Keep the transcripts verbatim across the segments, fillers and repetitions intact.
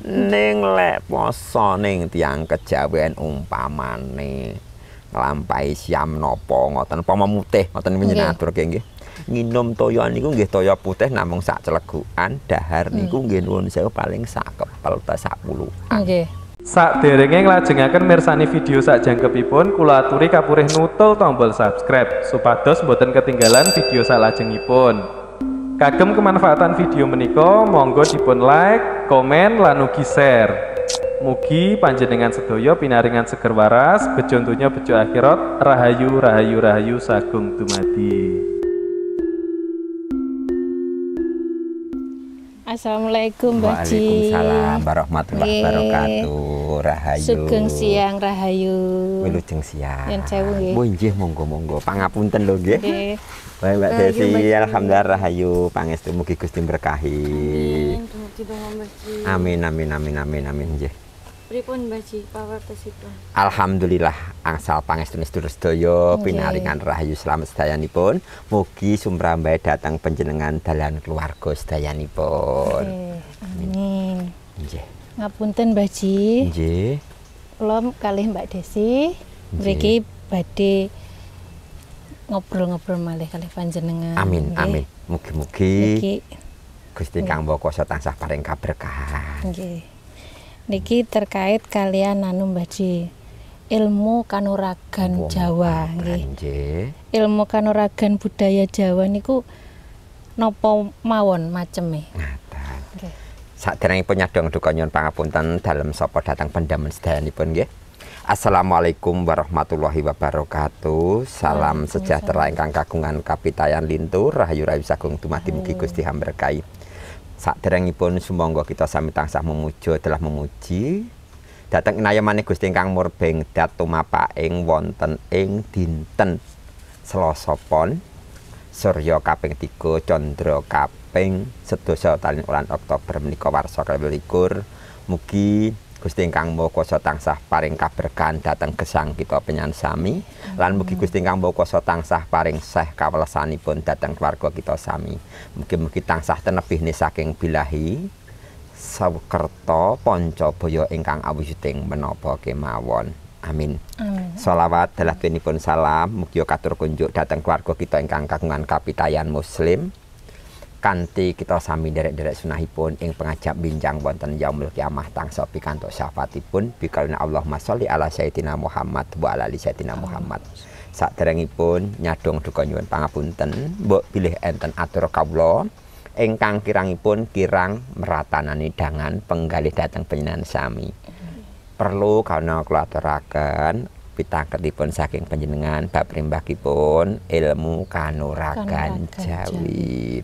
Ning lek poso ning tiyang kejawen umpamane nglampahi siam napa ngoten apa memutih ngoten panjenengan aturke nggih. Nginum toya niku nggih toya putih namung sak celegukan, dahar niku nggih nuwun sewu paling sak kepel ta sak puluhan. Nggih. Sakderenge nglajengaken mirsani video sakjangkepipun kula aturi kapurih nutul tombol subscribe supados boten ketinggalan video salajengipun. Kagem kemanfaatan video menika monggo dipun like, komen lan ugi share. Mugi panjenengan sedaya pinaringan seger waras, bejo donya bejo akhirat, rahayu rahayu rahayu sagung dumadi. Assalamualaikum Mbak Ji. Waalaikumsalam warahmatullahi wabarakatuh. Rahayu. Sugeng siang rahayu. Wilujeng siang. Yen sewu nggih. Oh nggih monggo-monggo. Pangapunten lho nggih. Nggih. Baik Mbak Desi, alhamdulillah rahayu pangestu mugi Gusti berkahi. Amin amin amin amin amin nggih. Pripun Mbak Ji pawartosipun? Alhamdulillah angsal pangestu sedulur sedaya pinaringan rahayu slamet sedayanipun. Mugi sumrambahe dhateng panjenengan dalan keluarga sedayanipun. Amin. Nggih. Ngapunten Mbak Ji. Nggih. Kula kalih Mbak Desi mriki badhe ngobrol-ngobrol malih kalih panjenengan. Amin amin. Mugi-mugi Niki Gusti Kang Maha Kuwasa tansah paring kaberkahan. nggih. Niki terkait kalian anu Mbak Ji. Ilmu kanuragan Jawa nggih. Nggih. Ilmu kanuragan budaya Jawa niku napa mawon maceme? Ngaten. Nggih. Saderengipun nyadong duka nyuwun pangapunten dalem sapa dhateng pendamen sedayanipun nggih. Assalamualaikum warahmatullahi wabarakatuh. Salam sejahtera ingkang kagungan kapitayan lintur rahayu rahayu sagung dumadi mugi Gusti hamberkahi. Saderengipun sumangga kita sami tansah memuja telah memuji dhateng inayamane Gusti ingkang murbeng dat tumapaking wonten ing dinten Selasa Pon Surya kaping tiga Candra kaping sedasa talin wulan Oktober menika warsa kalih-likur. Mugi Gusti ingkang Maha Kuwasa tansah paring kaberkahan dhateng gesang kita penyan sami lan mugi Gusti ingkang Maha Kuwasa tansah paring seh kawelesanipun dhateng keluarga kita sami. Mugi-mugi tansah tenebihne saking bilahi sawerta pancabaya ingkang awujuding menapa kemawon. Amin. Amin. Shalawat dalah-dalanipun salam mugi katur kunjuk dhateng keluarga kita ingkang kagungan kapitayan muslim. Kanthi kita sami derek-derek sunahipun ing pengajap bincang wonten yaumul kiamah tangsa pikantuk syafaatipun bikalina Allahumma sholli ala sayyidina Muhammad wa ala ali sayyidina Muhammad. Saderengipun nyadong duka nyuwun pangapunten mbok bilih enten atur kawula ingkang kirangipun kirang meratanani dangan penggalih dhateng panjenengan sami. Perlu kana kula aturaken pitangketipun saking panjenengan bab rimbakipun ilmu kanuragan Jawi.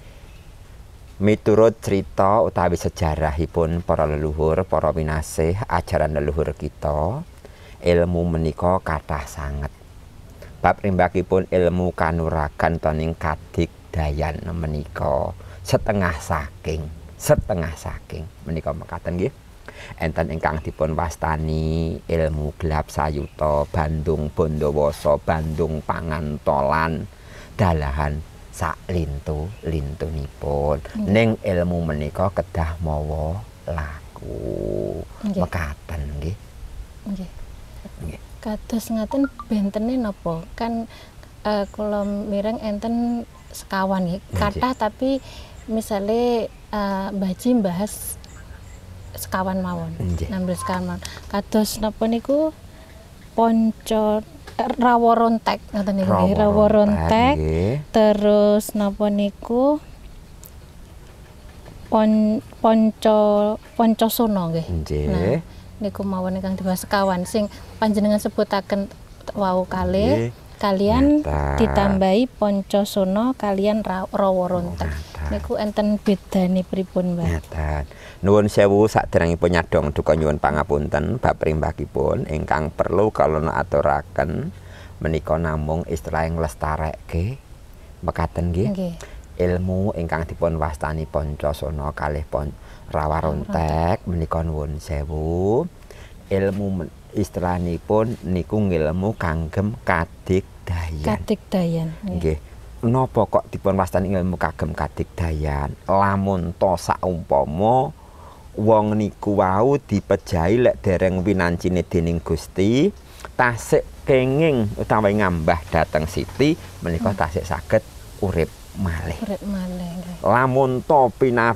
Miturut cerita utawi sejarahipun para leluhur, para winasih ajaran leluhur kita, ilmu menika kathah sanget. Bab rimbakipun ilmu kanuragan toning kadigdayan menika setengah saking, setengah saking menika mekaten nggih. Enten ingkang dipun wastani ilmu gelap sayuta, Bandung Bondowoso, Bandung Pangantolan, dalahan sak lintu lintunipun ning ilmu menika kedah mawa laku mekaten nggih. Nggih. Nggih. Kados ngaten bentene napa? Kan uh, kula mireng enten sekawan nggih. Kathah tapi misale uh, Mbah Ji bahas sekawan mawon. Nambah sekawan mawon. Kados napa niku ponco rawa rontek ngoten niku nggih, rawa rontek. Terus napa niku pon ponco poncosona nggih. Nah, niku mawon ingkang dibahas sekawan sing panjenengan sebutaken wau kalih kalian ditambahi poncosona kalian rawa rontek. Niku enten bedane pripun, Mbak? Ngaten. Nuwun sewu saderengipun nyadong duka nyuwun pangapunten bab rimbakipun ingkang perlu kula aturaken menika namung istilah nglestarekke mekaten nggih. Ilmu ingkang dipun wastani poncosona kalih pon rawa rontek menika nuwun sewu. Ilmu istilahipun niku ngilmu kanggem kadigdayan. Kadigdayan. Nggih. Napa kok dipun wastani ilmu kagem kadigdayan? Lamun to saumpama wong niku wau dipejahi lek dereng winancine dening Gusti tasik kenging utawi ngambah dhateng Siti menika tasik saged urip malih. Urip malih nggih. Lamun to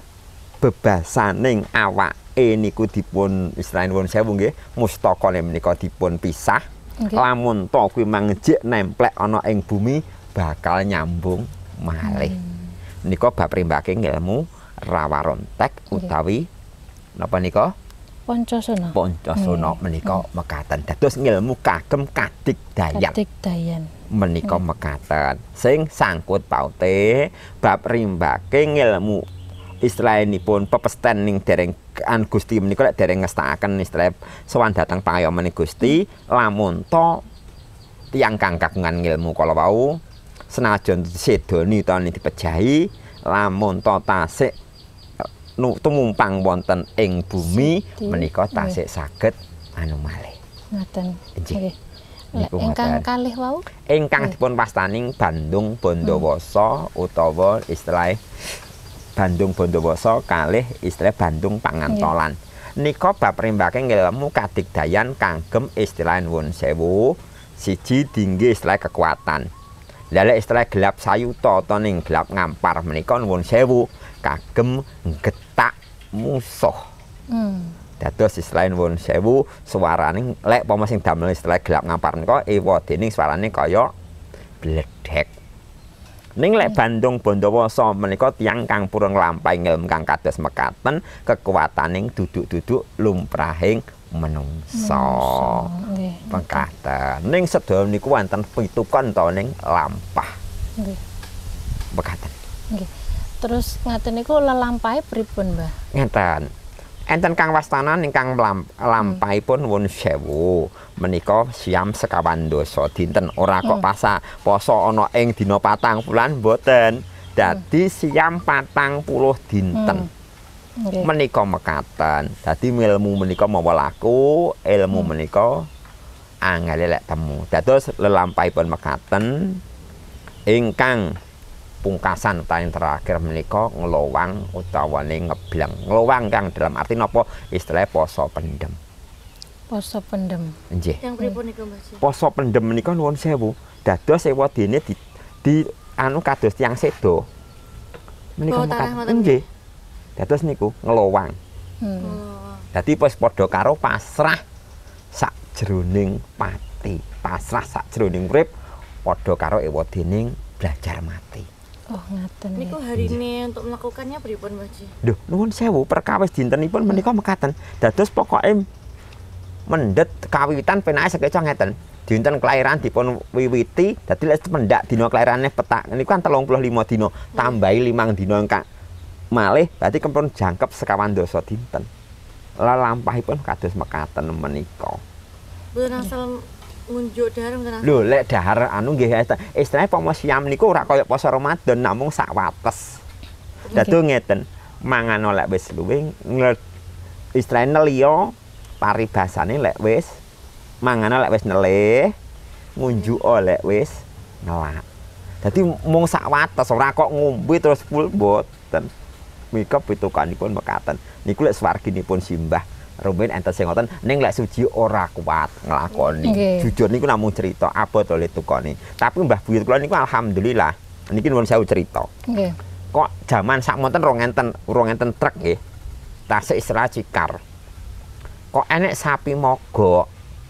pinabebasaning awake niku dipun istilahipun nuwun sewu nggih, mustakane menika dipun pisah. Okay. Lamun to kuwi mangejik nemplek ana ing bumi bakal nyambung malih. Hmm. Nika bab rimbake ilmu rawarontek utawi napa nika? Pancasona. Pancasona hmm. menika hmm. mekaten. Dados ngilmu kagem kadigdayan. Kadigdayan. Menika hmm. mekaten. Sing sangkut paute bab rimbake ngilmu istilahipun pepesten ning dereng an Gusti menika lek dereng ngestakaken istilah sowan dhateng pangayomaning Gusti lamun to tiyang kang kagungan ilmu kala wau senajan sedoni utawa dipejahi lamun to tasik tumumpang wonten ing bumi menika tasik saged anu malih. Ngaten. Nggih. Ingkang kalih wau ingkang dipun pastaning Bandung Bondowoso hmm. utawa istilah Bandung Bondowoso kalih istilah Bandung Pangantolan. Yeah. Nika bab rimbake ngilmu kadigdayan kagem istilah nuwun sewu siji dingge istilah kekuatan. Lha istilah gelap sayuta ta ning gelap ngampar menika nuwun sewu kagem getak musuh. Hmm. Dados istilah nuwun sewu suarane lek apa sing damel istilah gelap ngampar menika ewa dening suarane kaya bledek. Ning lek Bandung Bondowoso menika tiyang kang purun nglampahi ilmu kang kados mekaten kekuataning duduk-duduk lumrahing menungsa. Nggih. Mekaten. Ning sedaya niku wonten pitukan ta ning lampah. Nggih. Mekaten. Nggih. Terus ngaten niku lelampahe pripun, Mbah? Ngeten. Enten kang wastanan ingkang lampahipun nuwun sewu menika siam sekawan dosa dinten ora kok pasa poso ana ing dina patang bulan mboten dadi siam patang puluh dinten hmm. okay. menika mekaten dadi ilmu menika mawa laku ilmu hmm. menika angel lek temu dados lelampahipun mekaten ingkang pungkasan utawi terakhir menika ngelowang utawane ngebleng. Ngelowang kang dalam arti napa istilah poso pendem. Poso pendem. Nggih. Yang pripun niku Mbah? Poso pendem menika nuwun sewu. Dados sewa dene di, di anu kados tiyang sedo. Menika mekaten. Nggih. Dados niku ngelowang. Hmm. Oh. Dadi wis padha karo pasrah sakjroning pati. Pasrah sakjroning urip padha karo ewa dening belajar mati. Oh, ngaten. Niku hari ini untuk melakukannya pripun, Mbah Ji? Lho, nuwun sewu perkawis dintenipun menika mekaten. Dados pokoke mendhet kawitan penake sekeca ngeten. Dinten kelahiran dipun wiwiti, dadi lek pendak dina kelahirane petak niku kan telung puluh lima dina, tambahi limang dina engkak malih berarti kempun jangkep sekawan dosa dinten. Lelampahipun kados mekaten menika. Mboten asal ngunjuk dahar mboten. Lho, lek dahar anu nggih istilahnya pomo siam niku ora kaya poso Ramadan namung sak wates. Dadi ngeten, mangan lek wis luwih istilahnya liya paribasane lek wis mangan lek wis nelih, ngunjuk lek wis nelak. Dadi mung sak wates ora kok ngombe terus full mboten. Mika pitukanipun mekaten. Niku lek swarginipun simbah rumen enten sing ngoten ning lek suci ora kuat nglakoni. Okay. Jujur niku namung cerita abot oleh tukane. Tapi Mbah Buyut kula niku alhamdulillah niki nuwun sewu cerita. Nggih. Okay. Kok jaman sakmonten rong enten rong enten truk nggih. Tasik istilah cikar. Kok enek sapi mogok.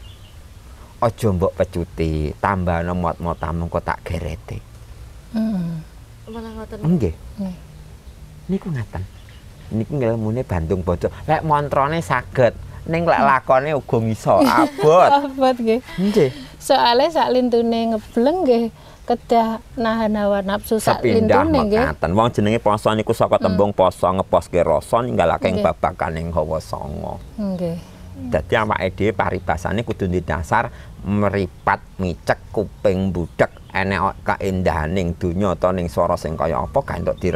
Aja mbok pecuti, tambahno mot-motamu kok tak gerete. Heeh. Mm. Malah ngoten. Nggih. Nggih. Niku ngaten. Niku ngilmune Bandung Bocor. Lek montrone saged, ning lek lakone uga iso abot. Abot nggih. Nggih. Soale sak lintune ngebleng nggih kedah nahan hawa nafsu sak lintune nggih. Mekaten. Wong jenenge poso niku saka tembung poso ngeposke rasa ninggalake ing babakaning hawa sanga. Nggih. Dadi awake dhewe paribasane kudu ndasar meripat micek kuping budak enek kaendahaning donya ta ning swara sing kaya apa gantuk dir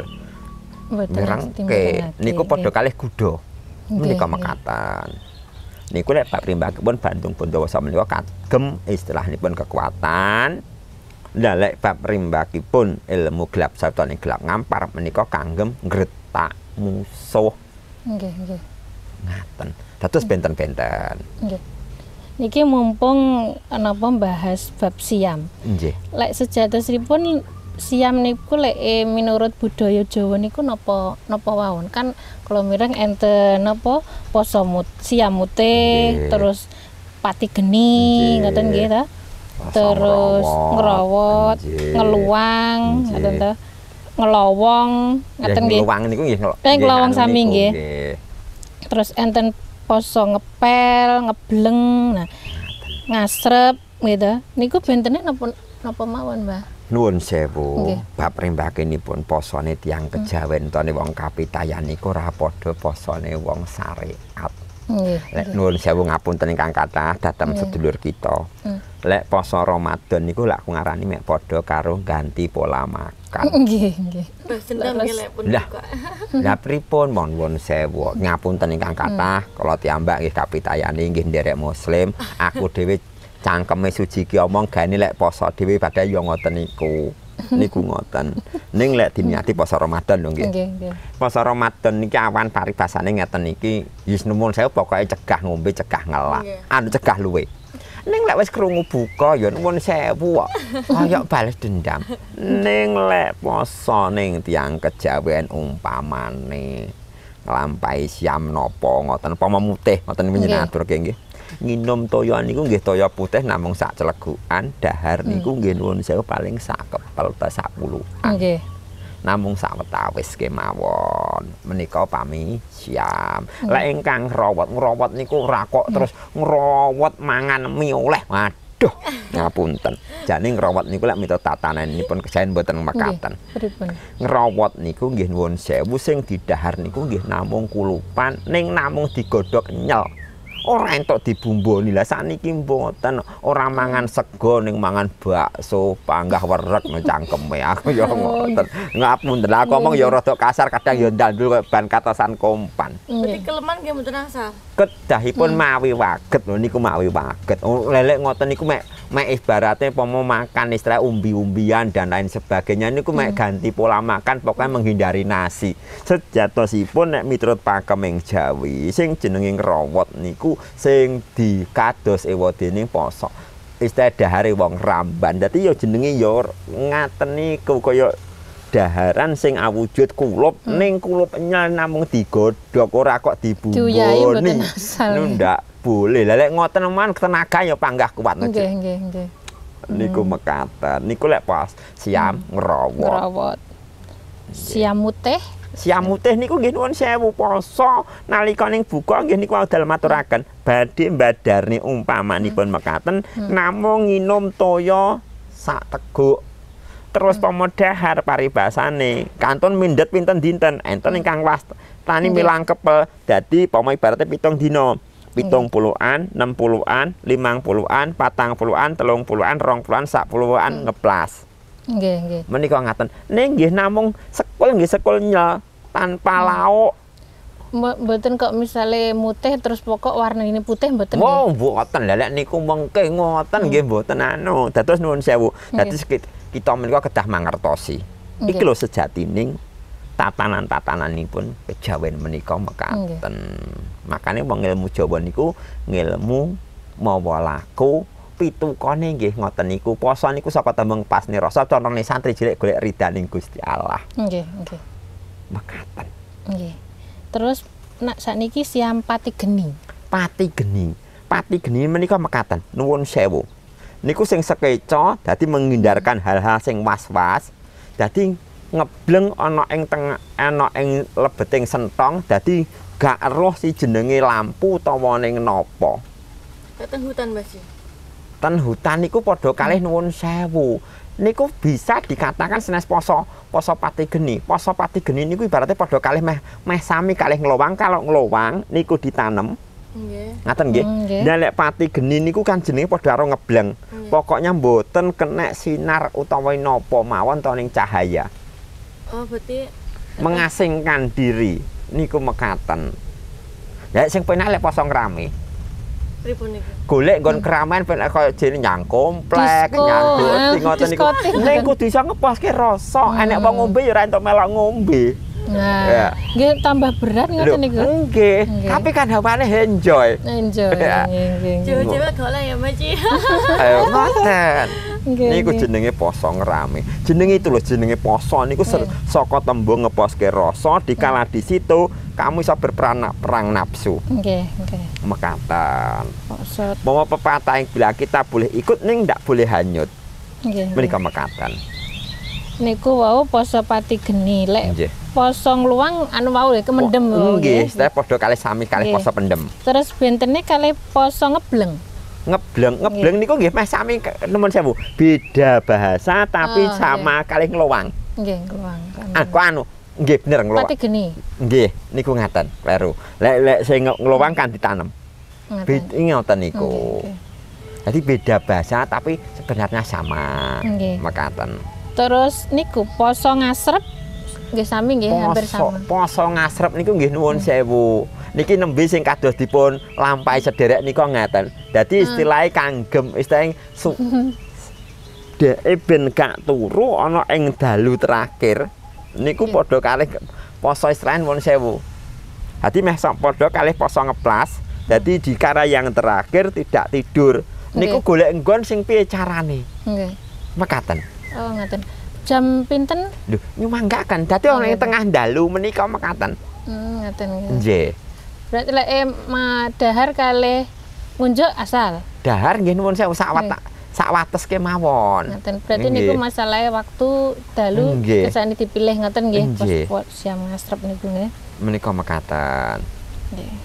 ngerangke niku padha kalih kuda menika mekaten. Niku lek Pak Primbakipun Bandung Bondowoso menika kagem istilahipun kekuatan. Lah lek Pak Primbakipun ilmu gelap sarta gelap ngampar menika kagem ngretak musuh. Nggih, nggih. Ngaten. Dados benten-benten. Nggih. Niki mumpung napa bahas bab siam. Nggih. Lek sejatosipun siam niku lek e, menurut budaya Jawa niku napa napa wawon? Kan kula mireng enten napa poso mut, siam mutih, Nggih. terus pati geni, Nggih. ngoten nggih ta? Poso Terus ngerawot, Nggih. ngeluang, Nggih. ngoten ta? Ngelowong, ngoten nggih. Ngeluwang niku nggih. Eh, ngelowong anu sami niku, nggih. Terus enten poso ngepel, ngebleng, nah ngasrep gitu. Niku bentene napa napa mawon, Mbah? Nuwun sewu. Nggih. Bab rembakenipun posone tiyang Kejawen utawa wong Kapitayan niku ora padha posone wong syariat. Nggih. Lek nuwun sewu ngapunten ingkang kathah dhateng Nggih. sedulur kita. Hmm. Lek poso Ramadan niku lak aku ngarani mek padha karo ganti pola makan. Nggih, nggih. Balas dendam Terus- nggih lek pun Lah. buka. Lah pripun mon nuwun sewu. Ngapunten ingkang kathah kala tiyambak nggih kapitayane nggih nderek muslim, aku dhewe cangkeme suci ki omong gane lek poso dhewe padha yo ngoten niku. Niku ngoten. Ning lek diniati poso Ramadan lho nggih. Nggih, nggih. Poso Ramadan niki awan paribasane ngeten iki, wis nuwun sewu pokoke cegah ngombe, cegah ngelak. Nggih. Anu cegah luwe. Ning lek wis krungu buka ya nuwun sewu kok. Kaya balas dendam. Ning lek poso ning tiyang Kejawen umpamane nglampahi siam napa ngoten apa mutih ngoten panjenengan Nggih. aturke nggih. Nginum toya niku nggih toya putih namung sak celegukan, dahar niku nggih nuwun sewu paling sak kepel ta sak puluhan. Nggih. Namung sawetawis kemawon menika pami siam. Lek ingkang ngrawat ngrawat niku ora kok terus ngrawat mangan mie oleh. Waduh, ngapunten. Jane ngrawat niku lek miturut tatananipun kejawen mboten mekaten. Nggih, pripun? Ngrawat niku nggih nuwun sewu sing didahar niku nggih namung kulupan ning namung digodhog nyel. Ora entuk dibumboni. Lah sakniki mboten ora mangan sego ning mangan bakso, panggah werek no cangkeme. Aku ya ngoten. Ngapunten. Lah aku ngomong ya rada kasar kadang ya ndandul kaya ban katosan kompan. Berarti keleman nggih mboten asal. Kedahipun mawi waget lho niku mawi waget. Oh, lelek ngoten niku mek mek ibaratnya pomo makan istilah umbi-umbian dan lain sebagainya niku mek ganti pola makan pokoknya menghindari nasi. Sejatosipun nek miturut pakeming Jawi sing jenenge ngrawat niku sing dikados ewa dening poso. Istilah dahare wong Ramban. Dadi ya jenenge ya ngaten niku kaya daharan sing awujud kulup hmm. ning kulup nyel namung digodhog ora kok Diuyahi mboten dibumboni. asal. Lho ndak boleh. Lah lek ngoten man tenaga ya panggah kuat Nggih, nggih, nggih. niku mekaten. Niku lek pas siam ngrawat. Ngrawat. Siam mutih. Siam mutih niku nggih nuwun sewu poso nalika ning buka nggih niku dalem maturaken badhe mbadarne umpamanipun mekaten namung nginum toya sak teguk. Terus pamodhahar paribasane kantun mindhet pinten dinten enten ingkang wastani milang kepel dadi pama ibaratnya pitung dina pitung puluhan, enam puluhan, limang puluhan, patang puluhan, telung puluhan, rong puluhan, sak puluhan ngeplas. Nggih, nggih. Menika ngaten. Ning nggih namung sekul nggih sekul nyel tanpa lauk. Mboten kok misale mutih terus pokok warna ini putih mboten. Wow, mboten lelek niku mengke ngoten nggih mboten anu. Dados nuwun sewu. Dadi kita menika kedah mangertosi. Iki lho sejatining tatanan-tatananipun Kejawen menika mekaten. Makane wong ilmu Jawa niku ngilmu mawa laku pitukane nggih ngoten niku. Poso niku saka tembung pasne rasa conone santri cilik golek ridaning Gusti Allah. Nggih, nggih. Mekaten. Nggih. Terus nak sakniki siam pati geni. Pati geni. Pati geni menika mekaten. Nuwun sewu. Niku sing sekeca dadi menghindarkan hal-hal sing was-was. Dadi ngebleng ana ing tengah ana ing lebeting sentong dadi gak eruh si jenenge lampu utawa ning napa. Dateng hutan, Mas. Ten hutan niku padha kalih nuwun sewu. Niku bisa dikatakan senes poso poso pati geni. Poso pati geni niku ibaratnya padha kalih meh meh sami kalih nglowang. Kalau nglowang niku ditanem. Nggih. Ngaten nggih. Lah lek pati geni niku kan jenenge padha karo ngebleng. Pokoknya mboten kenek sinar utawa napa mawon to ning cahaya. Oh, berarti Mengasingkan diri niku mekaten. Lah sing penak lek poso ngrame. pripun niku? Golek nggon keramaian penak kaya jene nyang komplek, Disko, nyang eh, ngoten niku. diskotik. Ning kudu iso ngepaske rasa. Enek wong ngombe ya ora entuk melok ngombe. Nah, Ya. nggih tambah berat Lho, ngoten niku. nggih, Nggih. tapi kan hawane enjoy. Enjoy. Ya. Nggih, nggih, nggih. Cewek-cewek golek ya Mbak Ci. Ayo ngoten. Nggih, Niku nggih. jenenge poso ngerame. Jenenge itu lho jenenge poso niku ser- Nggih. saka tembung ngeposke rasa dikala di situ kamu iso berperan perang nafsu. Nggih, nggih. Mekatan. Poso. Bahwa pepatah yang bila kita boleh ikut ning ndak boleh hanyut. Nggih. Menika mekatan. Niku wau poso pati geni. Lek Nggih. poso ngluwang anu wau ya kemendem wau Nggih, nggih. saya padha kalih sami kalih Nggih. poso pendem. Terus bentene kalih poso ngebleng. Ngebleng, ngebleng niku nggih meh sami ke- nemen sewu. Beda bahasa tapi Oh, sama kalih ngelowang. Nggih, ngluwang. Aku anu nggih bener ngelowang. Pati geni. Nggih, niku ngaten, kleru. Lek lek sing ngelowang kan ditanam. Ngoten. Beda ngoten niku. Nggih, nggih. Jadi beda bahasa tapi sebenarnya sama. Nggih. Mekaten. Terus niku poso ngasrep nggih sami nggih hampir Poso, sama. poso ngasrep niku nggih nuwun sewu. Niki nembe sing kados dipun lampahi sederek nika ngaten. Dadi istilahé kanggem, istilahé su dheke ben gak turu ana ing dalu terakhir. Niku padha kalih poso istilahé nuwun sewu. Dadi meh sok padha kalih poso ngeplas. Dadi di kara yang terakhir tidak tidur. Niku Nggih. golek nggon sing piye carane. Nggih. Mekaten. Oh, ngoten. Jam pinten? Lho, nyumanggaken. Dadi Oh, ana ing nggih. tengah dalu menika mekaten. Hmm, ngoten nggih. Nggih. Berarti lek eh, madahar kalih ngunjuk asal. Dahar nggih nuwun sewu sak Nggih. watak sak wates kemawon. Ngoten. Berarti Nggih. niku masalahnya waktu dalu Nggih. kesane dipilih ngoten nggih pos Nggih. pos jam ngasrep niku nggih. Menika mekaten. Nggih.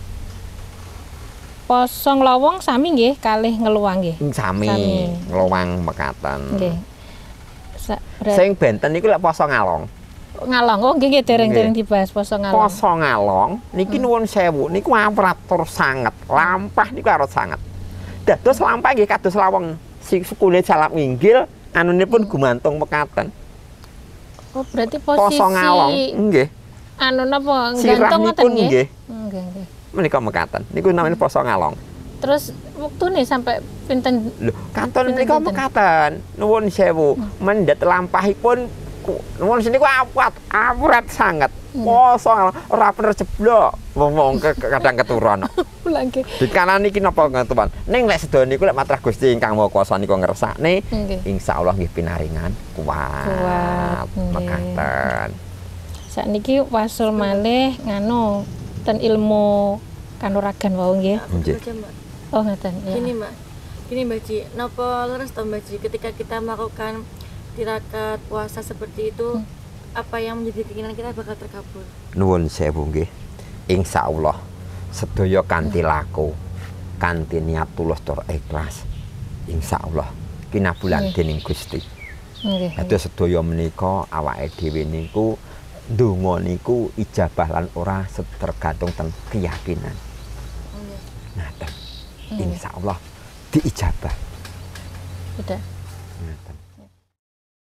Poso nglowong sami nggih kalih ngeluwang nggih. Sami Sami. nglowang mekaten. Nggih. Sa berat- Sing benten niku lek poso ngalong. ngalong. Oh nggih nggih dereng-dereng Nggih. dibahas poso ngalong. Poso ngalong niki nuwun sewu niku atur sanget. Lampah niku arep sanget. Dados lampah nggih kados lawang sing sukune jalak minggil anunipun gumantung mekaten. Oh berarti posisi Poso ngalong nggih. anu napa gantung ngoten Sirahipun nggih? nggih. Nggih nggih. Menika mekaten. Niku namanya poso ngalong. Terus wektune sampai pinten Lho, kanton Pinten, menika pinten? mekaten. Nuwun sewu, mendhet lampahipun ku- nuwun niku awat, awrat sanget. Poso ngalong, ora bener jeblok. Wong-wong ke- ke- kadang keturon. pulang nggih. Di kanan niki napa ngentuan. Ning lek sedaya niku lek matrah Gusti ingkang Maha Kuwasa niku ngersakne, Nggih. insyaallah nggih pinaringan kuat. Kuat, nggih. Mekaten. Sakniki wasul malih nganu ten ilmu kanuragan wau nggih. Nggih. Baca, Mbak. Oh ngoten ya. Gini Mbak, gini Mbak Ci, napa leres toh Mbak Ci ketika kita melakukan tirakat puasa seperti itu, apa yang menjadi keinginan kita bakal terkabul? Nuwun sewu nggih. Insyaallah sedaya kanthi laku, kanthi niat tulus tur ikhlas. Insyaallah kinabulan Nggih. dening Gusti. Nggih. Dados sedaya menika awake dhewe niku ndonga niku ijabah lan ora tergantung ten keyakinan. Nggih. Ngaten. Nggih. Insyaallah diijabah. Udah. Ngaten.